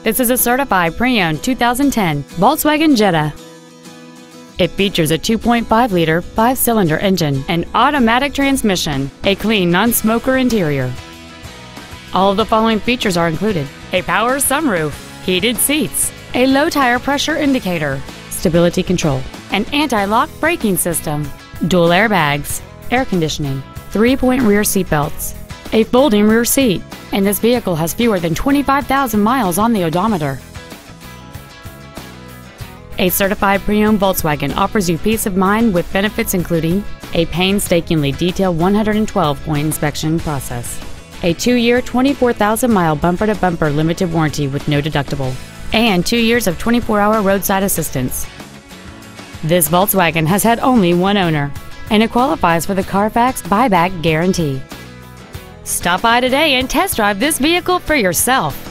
This is a certified pre-owned 2010 Volkswagen Jetta. It features a 2.5-liter 5-cylinder engine, an automatic transmission, a clean non-smoker interior. All of the following features are included: a power sunroof, heated seats, a low tire pressure indicator, stability control, an anti-lock braking system, dual airbags, air conditioning, 3-point rear seat belts, a folding rear seat, and this vehicle has fewer than 25,000 miles on the odometer. A certified pre-owned Volkswagen offers you peace of mind with benefits including a painstakingly detailed 112-point inspection process, a 2-year, 24,000-mile bumper-to-bumper limited warranty with no deductible, and 2 years of 24-hour roadside assistance. This Volkswagen has had only one owner, and it qualifies for the Carfax buyback guarantee. Stop by today and test drive this vehicle for yourself.